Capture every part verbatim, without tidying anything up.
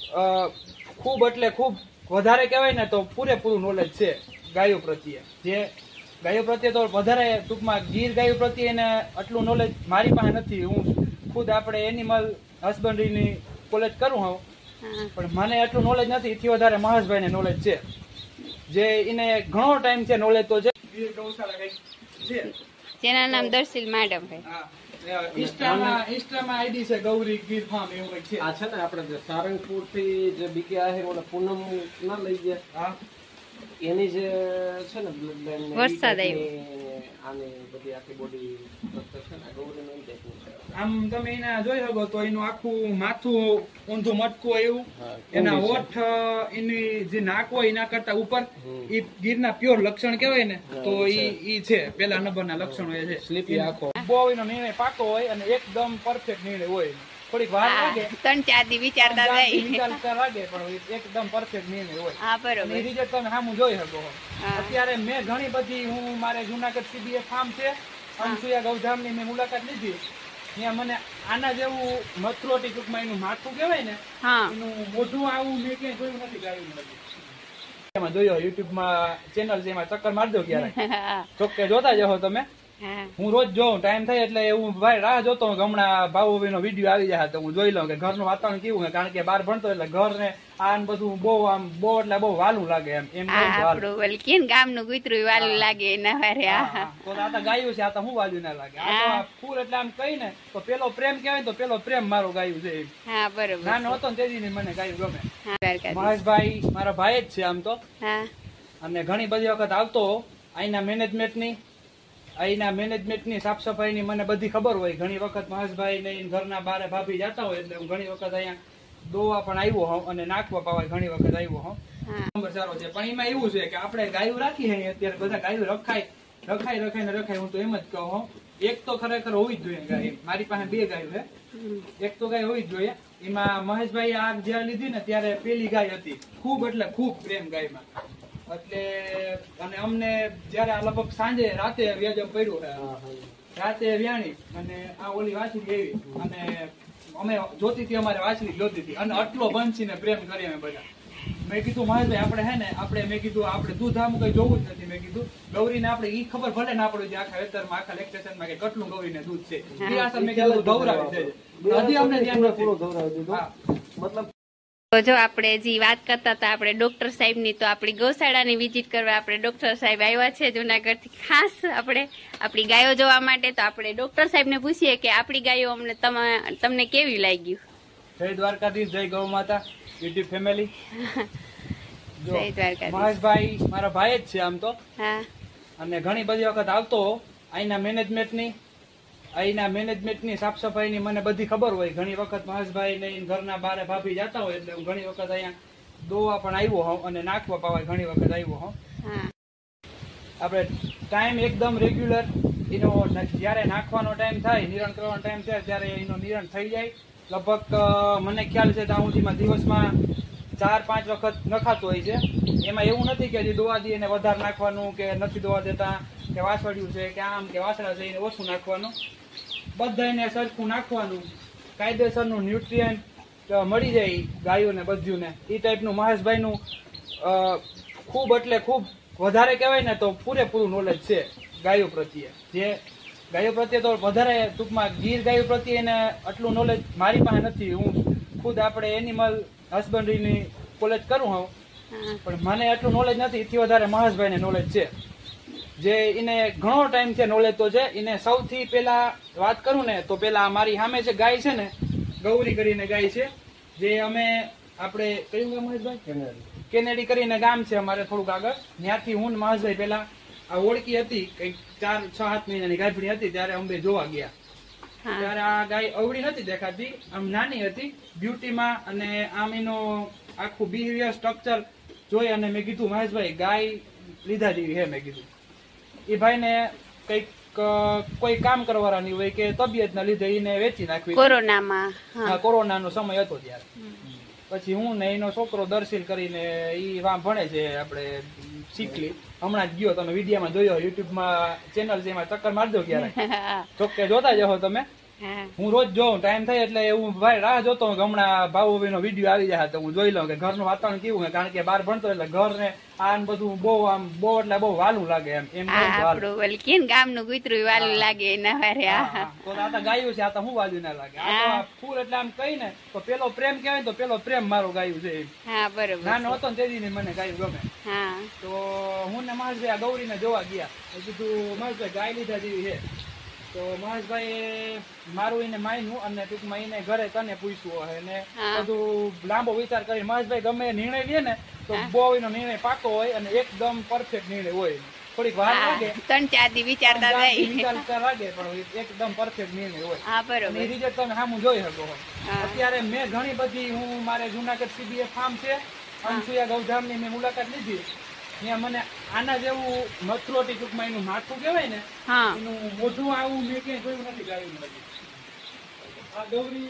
ખૂબ એટલે ખૂબ વધારે કહેવાય ને તો પૂરેપૂરું નોલેજ છે ગાયો પ્રત્યે. જે ગાયો પ્રત્યે તો વધારે ટૂંકમાં ગીર ગાયો પ્રત્યે એને આટલું નોલેજ મારી પાસે નથી. હું ખુદ આપણે એનિમલ હસબન્ડરીની કોલેજ કરું હું, પણ મને એટલું નોલેજ નથી. એથી વધારે મહેશભાઈ ને નોલેજ છે, જે એને ઘણો ટાઈમ છે નોલેજ તો છે. ગીર ગૌશાળા કઈક છે જેના નામ દર્શિલ મેડમ છે. ઇન્સ્ટામાં ઇન્સ્ટામાં આઈડી છે ગૌરી ગીર ફાર્મ એવું કઈક છે. આ છે ને આપણે સારંગપુર થી જે બીકે આહે ઓલા પૂનમ ના લઈ ગયા, હા એની જે છે ને બ્લડ લાઈન વરસાદ આવ્યો આની બધી આખી બોડી છે ને ગૌરીનો ઈ ટાઈપનું છે. આમ તમે એને જોઈ શકો તો એનું આખું માથું ઊંધું મટકું એવું, એના હોઠ એની જે નાક હોય એના કરતા ઉપર, ઈ ગીરના પ્યોર લક્ષણ કહેવાય ને તો ઈ ઈ છે પેલા નંબરના લક્ષણો એ છે. સ્લીપી આખો બહુ એનો નિર્ણય પાકો હોય અને એકદમ પરફેક્ટ નિર્ણય હોય. થોડીક વાર લાગે, ત્રણ ચાર દી વિચારતા જાય વિચારતા લાગે, પણ એકદમ પરફેક્ટ નિર્ણય હોય. હા બરોબર. એ રિઝલ્ટ તમે સામું જોઈ શકો. અત્યારે મેં ઘણી બધી, હું મારે જુનાગઢ સીબીએ ફાર્મ છે, અનસુયા ગૌધામની મેં મુલાકાત લીધી. ત્યાં મને આના જેવું મથરોટી ટૂંકમાં એનું માથું કહેવાય ને, એનું મોઢું આવું મેં ક્યાંય જોયું નથી ગાયું નથી. એમાં જોયો યુટ્યુબમાં ચેનલ છે, એમાં ચક્કર મારજો ક્યારેક, ચોક્કે જોતા જશો તમે. હું રોજ જોઉં, ટાઈમ થાય એટલે હું ભાઈ રાહ જોતો હું હમણાં ભાવભાઈ નો વિડીયો આવી જાય તો હું જોઈ લઉં કે ઘરનું વાતાવરણ કેવું છે. કારણ કે બહાર ભણતો એટલે ઘર ને આ બધું બહુ આમ બહુ એટલે બહુ વાલું લાગે એમ એમ ગામ નું કૂતરું વાલું લાગે એના વારે. તો આ તો ગાયું છે, આ તો હું વાલું ના લાગે. આ તો ફૂલ એટલે આમ કઈ ને તો પેલો પ્રેમ કહેવાય તો પેલો પ્રેમ મારો ગાયું છે. હા બરોબર. નાનો હતો ને તેથી ને મને ગાયું ગમે. મહેશભાઈ મારા ભાઈ જ છે આમ તો, અને ઘણી બધી વખત આવતો અહીંના મેનેજમેન્ટ ની અહીંના મેનેજમેન્ટ ની સાફ સફાઈ ની મને બધી ખબર હોય. ઘણી વખત મહેશભાઈ ને ઘરના બારે ભાભી જતા હોય એટલે હું ઘણી વખત અહીંયા દોવા પણ આવ્યો હોઉં અને નાખવા પાવા ઘણી વખત આવ્યો હોઉં. નંબર સારો છે, પણ એમાં એવું છે કે આપણે ગાયું રાખી છે અત્યારે બધા ગાયું રખાય રખાય રખાય ને રખાય. હું તો એમ જ કહું, એક તો ખરેખર હોવી જ જોઈએ ગાય. મારી પાસે બે ગાયું છે, એક તો ગાય હોવી જ જોઈએ. એમાં મહેશભાઈ આ જ્યાં લીધી ને ત્યારે પેલી ગાય હતી, ખૂબ એટલે ખૂબ પ્રેમ ગાયમાં. એટલે અને અમને જયારે આ લગભગ સાંજે રાતે વ્યાજમ પડ્યું છે, રાતે વ્યાણી અને આ ઓલી વાછડી એવી અને અમે જોતી હતી, અમારે વાછડી જોતી હતી અને આટલો બંસીને પ્રેમ કરી અમે બધા. મેં કીધું મહેશભાઈ આપણે હે ને આપણે મેં કીધું આપણે દૂધ આમ કઈ જોવું જ નથી. મેં કીધું ગૌરીને આપણે ઈ ખબર ભલે ના પડ્યું છે આખા વેતરમાં આખા લેક્ટેશનમાં કે કેટલું ગૌરીને દૂધ છે. એ આસર મેં કીધું ગૌરાવી છે, હજી અમને ધ્યાન પૂરો ગૌરાવી દીધું. મતલબ તો જો આપણે જે વાત કરતા હતા આપણે ડોક્ટર સાહેબ ની, તો આપણી ગૌશાળાની વિઝિટ કરવા આપણે ડોક્ટર સાહેબ આવ્યા છે જુનાગઢ થી ખાસ આપણે આપણી ગાયો જોવા માટે. તો આપણે ડોક્ટર સાહેબ ને પૂછીએ કે આપણી ગાયો અમને તમને કેવી લાગ્યું. જય દ્વારકાધીશ, જય ગૌ માતા યુટ્યુબ ફેમિલી. જય દ્વારકાધીશ. મહેશભાઈ મારા ભાઈ જ છે આમ તો, હા, અને ઘણી બધી વખત આવતો અહીંના મેનેજમેન્ટ ની અહીંના મેનેજમેન્ટ ની સાફ સફાઈ ની મને બધી ખબર હોય. ઘણી વખત મહેશભાઈ ને ઘરના બારે ભાભી જતા હોય એટલે હું ઘણી વખત અહીંયા દોવા પણ આવ્યો હોઉં અને નાખવા પાવા ઘણી વખત આવ્યો હોઉં. આપણે ટાઈમ એકદમ રેગ્યુલર એનો જયારે નાખવાનો ટાઈમ થાય, નિરણ કરવાનો ટાઈમ થાય ત્યારે એનો નિરણ થઈ જાય. લગભગ મને ખ્યાલ છે ત્યાં સુધીમાં દિવસમાં ચાર પાંચ વખત નખાતું હોય છે. એમાં એવું નથી કે દોવા દઈએ ને વધારે નાખવાનું કે નથી દોવા દેતા કે વાસળિયું છે કે આમ કે વાસળા છે એને ઓછું નાખવાનું. બધાને સરખું નાખવાનું, કાયદેસરનું ન્યુટ્રિયન્ટ મળી જાય ગાયોને બધ્યુંને. એ ટાઈપનું મહેશભાઈનું ખૂબ એટલે ખૂબ વધારે કહેવાય ને તો પૂરેપૂરું નોલેજ છે ગાયો પ્રત્યે. જે ગાયો પ્રત્યે તો વધારે ટૂંકમાં ગીર ગાયો પ્રત્યે એને આટલું નોલેજ મારી પાસે નથી. હું ખુદ આપણે એનિમલ હસબન્ડરીની કોલેજ કરું હું, પણ મને એટલું નોલેજ નથી. એથી વધારે મહેશભાઈને નોલેજ છે, જે એને ઘણો ટાઈમ છે નોલેજ તો છે. એને સૌથી પેલા વાત કરું ને તો પેલા મારી સામે છે ગાય છે ને ગૌરી કરીને ગાય છે, જે અમે આપણે કયું ગામ મહેશભાઈ કેનેડી કરીને ગામ છે અમારે થોડુંક આગળ. ત્યાંથી હું મહેશભાઈ પેલા આ ઓળખી હતી કઈક ચાર છ સાત મહિનાની ગાયફડી હતી ત્યારે અમે જોવા ગયા. ત્યારે આ ગાય અવળી નથી દેખાતી, આમ નાની હતી બ્યુટીમાં, અને આમ એનો આખું બિહેવિયર સ્ટ્રક્ચર જોઈ અને મેં કીધું મહેશભાઈ ગાય લીધા જેવી હે. મેં કીધું એ ભાઈ ને કઈક કોઈ કામ કરવાની હોય કે તબિયત ના લીધે એને વેચી નાખવી. કોરોનામાં હા, કોરોના નો સમય હતો ત્યારે. પછી હું ને એનો છોકરો દર્શિલ કરીને ઈ વાં ભણે છે આપણે શીખલી, હમણાં જ ગયો. તમે વિડીયોમાં જોયો, યુટ્યુબમાં ચેનલ છે એમાં ચક્કર મારજો ક્યારેક, ચોક્કે જોતા જશો તમે. હા હું રોજ જોઉં ટાઈમ થાય એટલે એવું ભાઈ રાહ જોતો હોઉં કે હમણાં ભાવ નો વિડીયો આવી જાય તો હું જોઈ લઉં કે ઘરનું વાતાવરણ કેવું છે, કારણ કે બહાર ભણતો એટલે ઘર ને આ બધું બહુ આમ બહુ એટલે બહુ વાલું લાગે એમ એમ હા આપણું ઓલી કેમ ગામ નું કૂતરું વાલું લાગે એના વારે. હા તો આ તો ગાયું છે, આ તો હું વાલ્યું ના લાગે. આ તો ફૂલ એટલે આમ કઈ ને તો પેલો પ્રેમ કહેવાય તો પેલો પ્રેમ મારો ગાયું છે એમ. હા બરોબર. નાનો હતો ને તેથી ને મને ગાયું ગમે. હા તો હું ને મહેશભાઈ આ ગૌરી ને જોવા ગયા, કીધું મહેશભાઈ ગાય લીધા જેવી છે. તો મહેશભાઈ મારું એને માન્યું અને ટૂંકમાં એને ઘરે તને પૂછ્યું હોય ને બધું લાંબો વિચાર કરી. મહેશભાઈ ગમે નિર્ણય લે ને તો બહુ એનો નિર્ણય પાકો હોય અને એકદમ પરફેક્ટ નિર્ણય હોય. થોડીક વાર લાગે, ત્રણ ચાર દી વિચારતા જાય, વિચારતા લાગે, પણ એકદમ પરફેક્ટ નિર્ણય હોય. હા બરોબર. એ રિઝલ્ટ તમે સામું જોઈ શકો. અત્યારે મેં ઘણી બધી, હું મારે જુનાગઢ સીબીએ ફાર્મ છે અનસુયા ગૌધામની મેં મુલાકાત લીધી. ત્યાં મને આના જેવું મથરોટી ટૂંકમાં એનું માથું કહેવાય ને એનું મોઢું આવું મેં ક્યાંય જોયું નથી ગાયું નથી. આ ગૌરી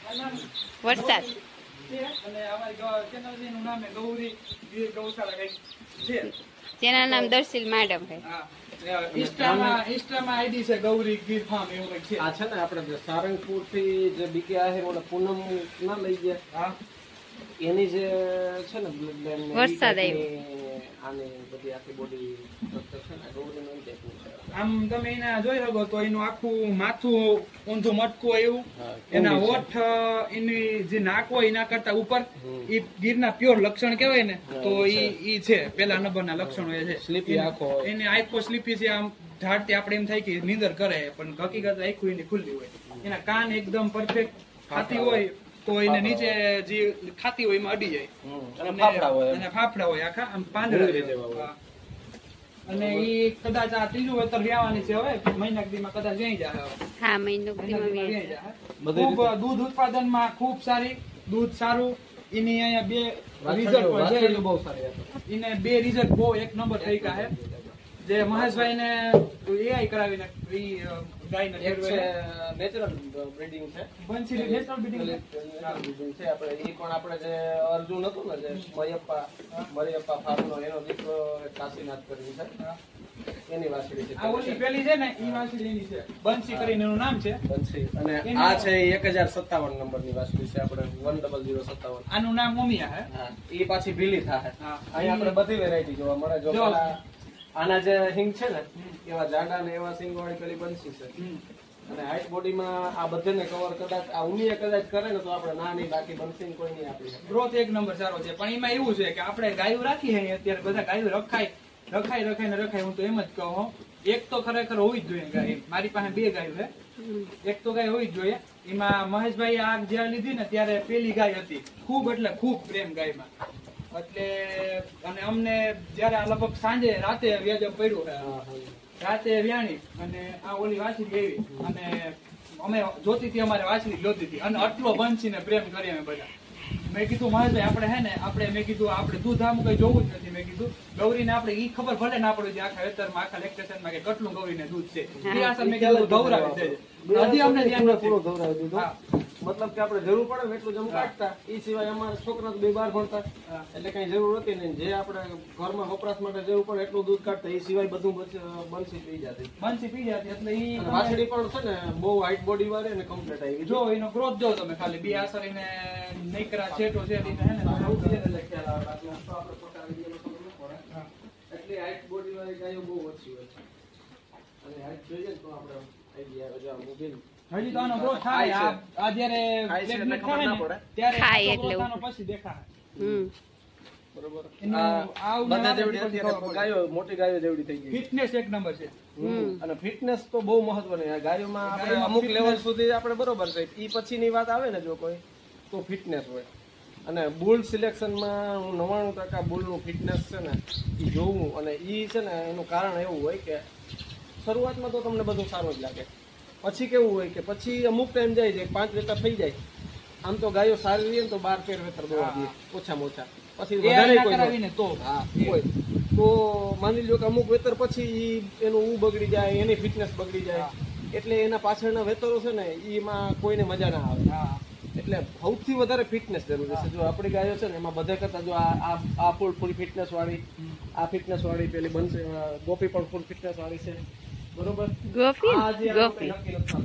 વરસાદ અને અમારી ચેનલ નું નામ ગૌરી ગીર ગૌશાળા કઈક છે. જેના નામ દર્શિલ મેડમ છે. ઇન્સ્ટામાં ઇન્સ્ટામાં આઈડી છે ગૌરી ગીર ફાર્મ એવું કઈક છે. આ છે ને આપણે સારંગપુર થી જે બીકે આહેર ઓલા પૂનમ ના લઈ ગયા એની જે છે ને બ્લડ બેંક વરસાદ આવ્યો આની બધી આખી બોડી સ્ટ્રક્ચર છે ને ગૌરીનું એ ટાઈપનું છે. આમ તમે એને જોઈ શકો તો એનું આખું માથું ઊંધું મટકું હોય એવું, એના હોઠ એની જે નાક હોય એના કરતા ઉપર, એ ગીરના પ્યોર લક્ષણ કહેવાય ને તો ઈ છે પેલા નંબરના લક્ષણો એ છે. સ્લીપી આંખો, એને આંખો સ્લીપી છે, આમ ઢાળતી આપણે એમ થાય કે નીંદર કરે પણ હકીકત આંખો એની ખુલ્લી હોય. એના કાન એકદમ પરફેક્ટ ખાતી હોય તો એને નીચે જે ખાતી હોય એમાં અડી જાય અને ફાફડા હોય આખા આમ પાંદડા. અને ઈ કદાચ આ ત્રીજું વેતર વ્યાવાની છે હવે મહિના દીમાં કદાચ જઈ જાય. હા મહિનો દીમાં ખૂબ દૂધ ઉત્પાદનમાં ખૂબ સારી, દૂધ સારું. એની અહીંયા બે રિઝલ્ટ પણ છે, બહુ સારી. એને બે રિઝલ્ટ બહુ એક નંબર થઈ ગયા છે. જે મહેશભાઈ ને એઆઈ કરાવીને ઈ ગાયને નેચરલ બ્રીડિંગ છે, બંસી નેચરલ બ્રીડિંગ છે. આપણે ઈ પણ આપણે જે અર્જુન હતું ને જે મયપ્પા મરિયપ્પા ફાર્મનો એનો દીકરો કાશીનાથ કરી છે એની વાછડી છે. આ ઓલી પેલી છે ને ઈ વાછડી એની છે, બંસી કરીને એનું નામ છે બંસી. અને આ છે એક હજાર સત્તાવન નંબર ની વાછડી છે આપણે વન ડબલ ઝીરો સત્તાવન. આનું નામ મોમિયા હે. હા એ પાછી ભીલી થાય. અહીંયા આપણે બધી વેરાયટી જોવા મળે. જો આના જે હિંગ છે ને એવા જાડા ને એવા સિંગ વાળી પેલી બંસી છે. અને હાઈટ બોડીમાં આ બધાને કવર કદાચ આ ઉમીએ કદાચ કરે ને તો આપણે ના નહીં, બાકી બંસી કોઈ નહીં આપી શકે. ગ્રોથ એક નંબર સારો છે. પણ એમાં એવું છે કે આપણે ગાયું રાખી છે અત્યારે બધા ગાયું રખાય રખાય રખાય ને રખાય. હું તો એમ જ કહું, એક તો ખરેખર હોવી જ જોઈએ ગાય. મારી પાસે બે ગાયું છે, એક તો ગાય હોવી જ જોઈએ. એમાં મહેશભાઈ આ જયારે લીધી ને ત્યારે પેલી ગાય હતી, ખૂબ એટલે ખૂબ પ્રેમ ગાયમાં. એટલે અને અમને જયારે આ લગભગ સાંજે રાતે વ્યાજ પડ્યું છે, રાતે વ્યાણી અને આ ઓલી વાછડી એવી અને અમે જોતી હતી, અમારે વાછડી જોતી હતી અને આટલો બંસી ને પ્રેમ કરી અમે બધા. મેં કીધું મહેશભાઈ આપણે હે ને આપણે મેં કીધું આપણે દૂધ આમ કઈ જોવું જ નથી. મેં કીધું ગૌરીને આપણે ઈ ખબર ભલે ના પડે આખા વેતરમાં આખા લેક્ટેશનમાં કે કેટલું ગૌરીને દૂધ છે એ આસર મેં કીધું ધવરાવી દેજે. હજી અમને ધ્યાન નથી. પૂરો ધવરાવી દીધો. મતલબ કે આપણે જરૂર પડે એટલું જમ કાઢતા. એ સિવાય અમારા છોકરા તો બે બાર ભણતા એટલે કઈ જરૂર હતી નહીં. જે આપણે ઘરમાં વપરાશ માટે જરૂર પડે એટલું દૂધ કાઢતા. એ સિવાય બધું બંસી પી જતી બંસી પી જતી. એટલે ઈ વાછડી પણ છે ને બહુ હાઈટ બોડી વાળી અને કમ્પ્લીટ આવી. જો એનો ગ્રોથ જો તમે ખાલી બે આસર એને નૈકરા છેટો છે એને હે ને આવું છે એટલે ખ્યાલ આવે. બાકી તો આપણે પોતા વિડિયોનો ખબર ન પડે. એટલે હાઈટ બોડી વાળી ગાયો બહુ ઓછી હોય છે. અને હાઈટ જોઈએ તો આપણે આઈડિયા આવે. જો આ મોબાઈલ હજી તો આનો ગ્રોથ થાય. આ જ્યારે પ્રેગ્નન્ટ થાય ને ત્યારે ગ્રોથ આનો પછી દેખાય. હમ બરોબર. આ બધા જેવડી અત્યારે ગાયો મોટી ગાયો જેવડી થઈ ગઈ. ફિટનેસ એક નંબર છે. અને ફિટનેસ તો બહુ મહત્વની છે ગાયોમાં. આપણે અમુક લેવલ સુધી આપણે બરોબર છે. ઈ પછીની વાત આવે ને જો કોઈ તો ફિટનેસ હોય. અને બુલ સિલેક્શનમાં હું નવ્વાણું ટકા બુલનું ફિટનેસ છે ને એ જોવું. અને એ છે ને એનું કારણ એવું હોય કે શરૂઆતમાં તો તમને બધું સારું જ લાગે, પછી કેવું હોય કે પછી અમુક ટાઈમ જાય છે પાંચ વેતર થઈ જાય. આમ તો ગાયો સારી રહી ને તો બાર તેર વેતર દોવા દે ઓછામાં ઓછા. પછી વધારે કોઈ તો હા હોય તો માની લો કે અમુક વેતર પછી એનું ઊ બગડી જાય, એની ફિટનેસ બગડી જાય. એટલે એના પાછળના વેતરો છે ને એમાં કોઈને મજા ના આવે. એટલે સૌથી વધારે ફિટનેસ જરૂરી છે. જો આપણી ગાયો છે ને એમાં બધે કરતા જો આ આ ફૂલ ફૂલ ફિટનેસ વાળી, આ ફિટનેસ વાળી પેલી બનશે ગોપી પણ ફૂલ ફિટનેસ વાળી છે. બરોબર. ગોપી ગોપી નક્કી નથી થતું.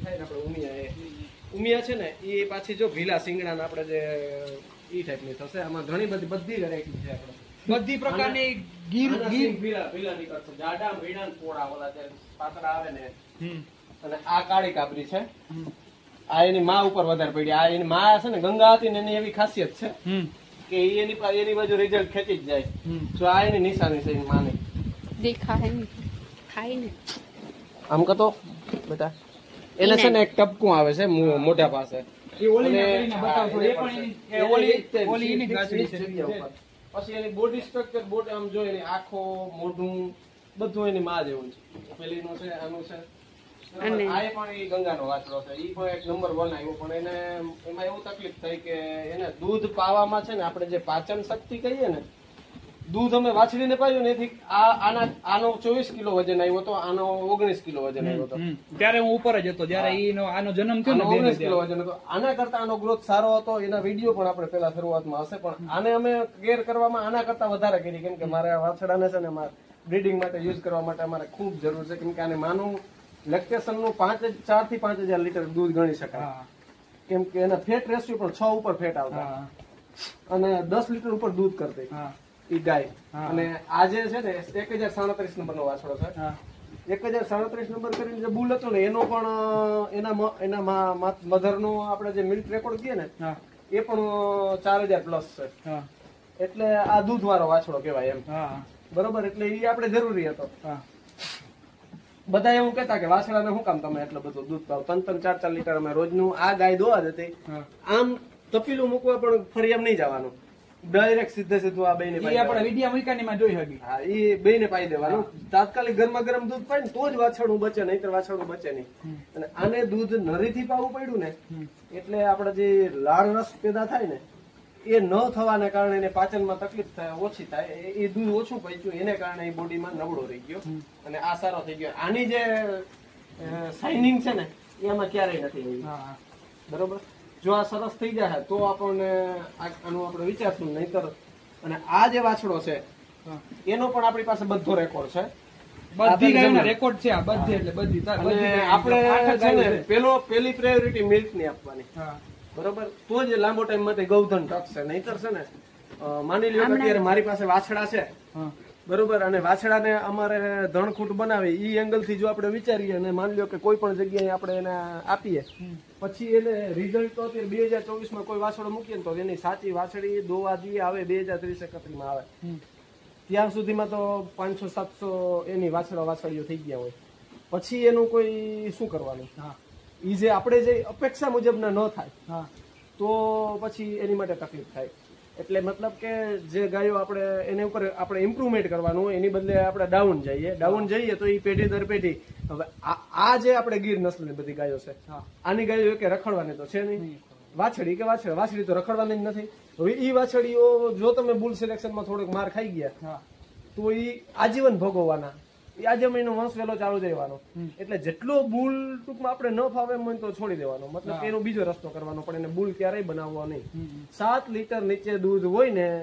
થાય ને આપણે ઉમિયા એ ઉમિયા છે ને એ પાછી જો ભીલા સિંગડા ને આપણે જે ઈ ટાઈપની થશે. આમાં ઘણી બધી બધી વેરાયટી છે આપણે બધી પ્રકારની ગીર આના ગીર સિંગ ભીલા ભીલા નીકળશે. જાડા ભીડા ને પોળા ઓલા જે પાતળા આવે ને. હમ અને આ કાળી કાબરી છે. આ એની માં ઉપર વધારે પડી. આ એની માં છે ને ગંગા હતી ને એની એવી ખાસિયત છે હમ કે ઈ એની પા- એની બાજુ રિઝલ્ટ ખેંચી જ જાય. હમ જો આ એની નિશાની છે એની માની. દેખાય ને ખાય ને આમ કતો બેટા એને છે ને એક ટપકું આવે છે મો- મોઢા પાસે. એ ઓલીને અને કરીને બતાવશો. હા, એ પણ એની- એ એને ઓલી એક જ ઓલી એની fix ગાંઠડી છે. જગ્યા ઉપર. પછી એની બોડી સ્ટ્રક્ચર બોડી આમ જો એની આંખો મોઢું બધું એની માં જેવું છે. પેલીનું છે આનું છે. અને- આ પણ એ ગંગાનો વાછડો છે. ઈ પણ એક નંબર વન આવ્યો પણ એને એમાં એવું તકલીફ થઈ કે એને દૂધ પાવામાં છે ને આપણે જે પાચન શક્તિ કહીએ ને દૂધ અમે વાછડીને પાયું ને એથી આ આના આનો ચોવીસ કિલો વજન આવ્યો હતો. આનો ઓગણીસ કિલો વજન આવ્યો હતો. હમ. ત્યારે હું ઉપર જ હતો જયારે ઈનો આનો જન્મ થયો ને આનો બેનો ઓગણીસ કિલો ત્યારે. વજન હતો. આના કરતા આનો ગ્રોથ સારો હતો. એના વિડીયો પણ આપણે પેલા શરૂઆતમાં હશે પણ આને અમે કેર કરવામાં આના કરતા વધારે કરી કેમ કે મારે આ વાછડાને છે ને મારે બ્રીડિંગ માટે યુઝ કરવા માટે અમારે ખૂબ જરૂર છે કેમ કે આને માનું લેક્ટેશન નું પાંચ ચાર થી પાંચ હજાર લીટર દૂધ ગણી શકાય હા કેમ કે એના ફેટ રેશિયો પણ છ ઉપર ફેટ આવતા હા અને દસ લીટર ઉપર દૂધ કરતી હા ઈ ગાય. હા. અને આજે છે ને એક હજાર સાડત્રીસ નંબર નો વાછડો છે. હા એક હજાર સાડત્રીસ નંબર કરીને જે બુલ હતો ને એનો પણ એના મ- એના મધર નો આપણે જે મિલ્ક રેકોર્ડ કહીએ ને હા એ પણ ચાર હજાર પ્લસ છે. હા એટલે આ દૂધ વાળો વાછડો કહેવાય એમ. હા બરોબર એટલે એ આપણે જરૂરી હતો. હા બધા એવું કહેતા કે વાછડાને શું કામ તમે એટલું બધું દૂધ પાવ ત્રણ ત્રણ ચાર ચાર લીટર અમે રોજનું આ ગાય દોવા જતી હા આમ તપીલું મૂકવા પણ ફરી એમ નહીં જવાનું ડાયરેક્ટ સીધે સીધું આ બેને ઈ આપણે વિડિયા મૂક્યાની માં જોઈ હકી. હા એ બેને પાઈ દેવાનું તાત્કાલિક ગરમા ગરમ દૂધ પાય ને તો જ વાછરડું બચે નહીતર વાછરડું બચે નહીં. અને આને દૂધ નરીથી પાવું પડ્યું ને એટલે આપણે જે લાળ રસ પેદા થાય ને એ ન થવાને કારણે એને પાચનમાં તકલીફ થાય ઓછી થાય એ- એ દૂધ ઓછું પચ્યું એને કારણે એ બોડીમાં નબળો રહી ગયો અને આ સારો થઈ ગયો. આની જે શાઇનિંગ છે ને એ આમાં ક્યારેય નથી આવી. હા બરોબર જો આ સરસ થઈ જાય તો આપણને આ- આનું આપણે વિચારશું નહીતર. અને આ જે વાછડો છે હા. એનો પણ આપણી પાસે બધો રેકોર્ડ છે. બધી ગાયોના રેકોર્ડ છે આ બધી એટલે બધી તાર- બધી અને ગાયો. આપણે આઠ છે ને ગાયો છે. પેલો પેલી પ્રાયોરિટી મિલ્ક ની આપવાની. હા બરોબર તો જ લાંબો ટાઈમ માટે ગૌધન ટકશે નહીતર છે ને અ, માની લ્યો કે અત્યારે મારી પાસે વાછડા છે હા બરોબર અને વાછડાને અમારે ધણખૂટ બનાવી ઈ એંગલ થી જો આપણે વિચારીએ અને માની લ્યો કે કોઈ પણ જગ્યાએ આપણે એને આપીએ પછી એને રિઝલ્ટ તો અત્યારે બે હજાર ચોવીસ માં કોઈ વાછડો મૂકીએ ને તો એની સાચી વાછડી દોવા દી આવે બે હજાર ત્રીસ એકત્રીસ માં આવે હમ. ત્યાં સુધીમાં તો પાંચસો સાતસો એની વાછડા વાછડીઓ થઈ ગયા હોય પછી એનું કોઈ શું કરવાનું હા ઈ જે આપણે જે અપેક્ષા મુજબના ન થાય હા તો પછી એની માટે તકલીફ થાય. એટલે મતલબ કે જે ગાયો આપણે એની ઉપર આપણે ઇમ્પ્રુવમેન્ટ કરવાનું હોય એની બદલે આપણે ડાઉન જઈએ ડાઉન જઈએ તો એ પેઢી દર પેઢી હવે આ આ જે આપણે ગીર નસ્લની બધી ગાયો છે હા આની ગાયો કે રખડવાની તો છે નહીં. વાછડી કે વાછડી વાછડી તો રખડવાની જ નથી. હવે ઈ વાછડીઓ જો તમે બુલ સિલેક્શનમાં થોડોક માર ખાઈ ગયા હા તો ઈ આજીવન ભોગવવાના. એ આજીવન એનો વંશ વેલો ચાલુ જ રહેવાનો. એટલે જેટલો બુલ ટૂંકમાં આપણે ન ફાવે એમ હોય તો છોડી દેવાનો મતલબ કે એનો બીજો રસ્તો કરવાનો પણ એને બુલ ક્યારેય બનાવવો નહીં. સાત લીટર નીચે દૂધ હોય ને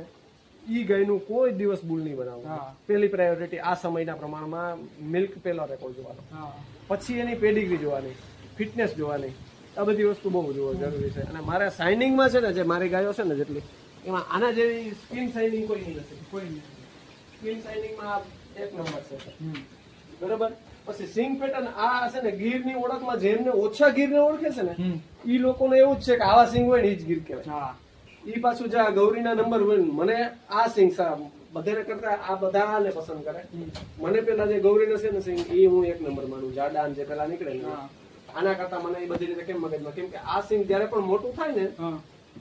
ઈ ગાયનું કોઈ દિવસ બુલ નહીં બનાવવું. હા. પેલી પ્રાયોરિટી આ સમયના પ્રમાણમાં મિલ્ક પેલો રેકોર્ડ જોવાનો હા પછી એની પેડિગ્રી જોવાની ફિટનેસ જોવાની આ બધી વસ્તુ બહુ જોવા જરૂરી છે. અને મારા શાઇનિંગમાં છે ને જે મારી ગાયો છે ને જેટલી એમાં આના જેવી સ્કિન શાઇનિંગ કોઈ નહીં નથી. કોઈ નહીં. સ્કિન શાઇનિંગમાં એક નંબર છે. હમ. બરોબર પછી સિંગ પેટર્ન આ છે ને ગીરની ઓળખમાં જેમને ઓછા ગીરને ઓળખે છે ને હમ. ઈ લોકોને એવું જ છે કે આવા સિંગ હોય ને ઈ જ ગીર કહેવાય. હા ઈ પાછું જે આ ગૌરીના નંબર હોય ને મને આ સિંગ બધે કરતા આ બધાને પસંદ કરે. મને પેલા જે ગૌરીના છે ને સિંગ એ હું એક નંબર માનું જાડા ને જે પેલા નીકળે ને હા. આના કરતા મને એ બધી રીતે કેમ મગજમાં કેમ કે આ સિંગ જયારે પણ મોટું થાય ને હા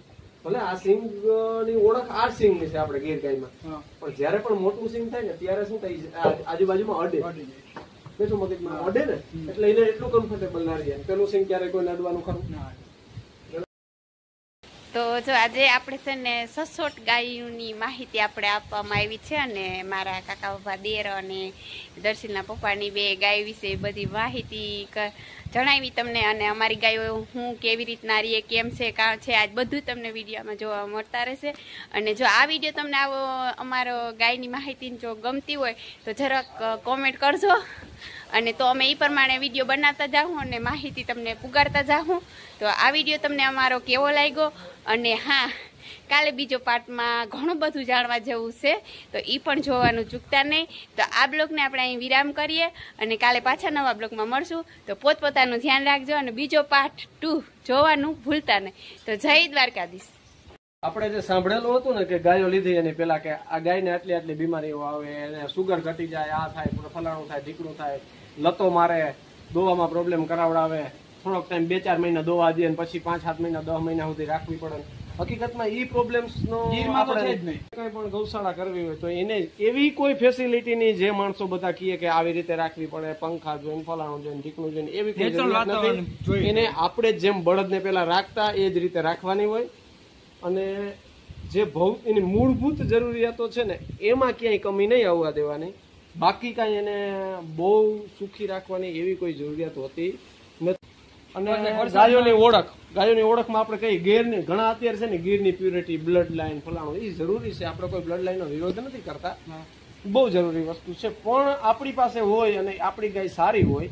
ભલે આ સિંગ ની ઓળખ આ સિંગ ની છે આપણે ગીર ગાયમાં હા પણ જયારે પણ મોટું સિંગ થાય ને ત્યારે શું થાય છે આ આજુબાજુમાં અડે અડી જાય. બેઠું મગજમાં અડે ને એટલે એને એટલું કમ્ફર્ટેબલ ના રહે પેલું સિંગ ક્યારે કોઈ અડવાનું ખરું. ના. તો જો આજે આપણે છે ને સસોટ ગાયોની માહિતી આપણે આપવામાં આવી છે અને મારા કાકા બાપા દેર અને દર્શનના પપ્પાની બે ગાય વિશે બધી માહિતી જણાવી તમને અને અમારી ગાયો હું કેવી રીતના રહીએ કેમ છે કાં છે આજ બધું તમને વિડીયોમાં જોવા મળતા રહેશે. અને જો આ વિડીયો તમને આવો અમારો ગાયની માહિતી જો ગમતી હોય તો જરાક કોમેન્ટ કરજો અને તો અમે એ પ્રમાણે વિડીયો બનાવતા જાઉં અને માહિતી તમને પુગાડતા જાઉં. તો આ વિડીયો તમને અમારો કેવો લાગ્યો અને હા કાલે બીજો પાર્ટમાં ઘણું બધું જાણવા જેવું છે તો એ પણ જોવાનું ચૂકતા નહીં. તો આ બ્લોગને આપણે અહીં વિરામ કરીએ અને કાલે પાછા નવા બ્લોગમાં મળશું. તો પોતપોતાનું ધ્યાન રાખજો અને બીજો પાર્ટ ટુ જોવાનું ભૂલતા નહીં. તો જય દ્વારકાધીશ. આપણે જે સાંભળેલું હતું ને કે ગાયો લીધી અને પેલા કે આ ગાયને આટલી આટલી બીમારીઓ આવે અને સુગર ઘટી જાય, આ થાય, ફલાણું થાય, ઢીકણું થાય, લતો મારે, દોવામાં પ્રોબ્લેમ કરાવડાવે, થોડોક ટાઈમ બે ચાર મહિના દોવા દે પછી પાંચ સાત મહિના દસ મહિના સુધી રાખવી પડે. હકીકતમાં ઈ પ્રોબ્લેમ્સ નો આપણે કઈ પણ ગૌશાળા કરવી હોય તો એને એવી કોઈ ફેસિલિટી ની જે માણસો બધા કહે કે આવી રીતે રાખવી પડે, પંખા જોઈને, ફલાણું જોઈને, ઢીકણું જોઈને, એવી કોઈ જરૂરિયાત નથી. એને આપણે જેમ બળદને પેલા રાખતા એ જ રીતે રાખવાની હોય અને જે ભૌ એની મૂળભૂત જરૂરિયાતો છે ને એમાં ક્યાંય કમી નહીં આવવા દેવાની. બાકી કાંઈ એને બહુ સુખી રાખવાની એવી કોઈ જરૂરિયાત હોતી નથી. અને ગાયોની ઓળખ ગાયોની ઓળખમાં આપણે કઈ ગીરની ઘણા અત્યારે છે ને ગીરની પ્યુરિટી, બ્લડ લાઈન, ફલાણું એ જરૂરી છે. આપણે કોઈ બ્લડ લાઈનનો વિરોધ નથી કરતા, બહુ જરૂરી વસ્તુ છે. પણ આપણી પાસે હોય અને આપણી ગાય સારી હોય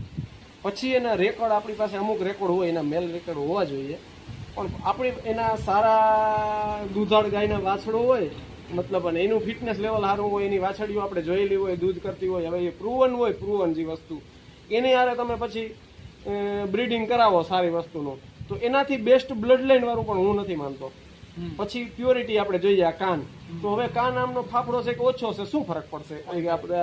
પછી એના રેકોર્ડ આપણી પાસે અમુક રેકોર્ડ હોય, એના મેલ રેકોર્ડ હોવા જોઈએ. પણ આપણી એના સારા દૂધાળ ગાયના વાછડો હોય મતલબ અને એનું ફિટનેસ લેવલ સારું હોય, એની વાછડીઓ આપણે જોયેલી હોય, દૂધ કરતી હોય, હવે એ પ્રુવન હોય, પ્રુવન જે વસ્તુ એની હારે તમે પછી બ્રીડિંગ કરાવો સારી વસ્તુનું તો એનાથી બેસ્ટ બ્લડ લાઈન વાળું પણ હું નથી માનતો. પછી પ્યોરિટી આપણે જોઈએ આ કાન, તો હવે કાન આમનો ફાફડો છે કે ઓછો છે, શું ફરક પડશે આપણે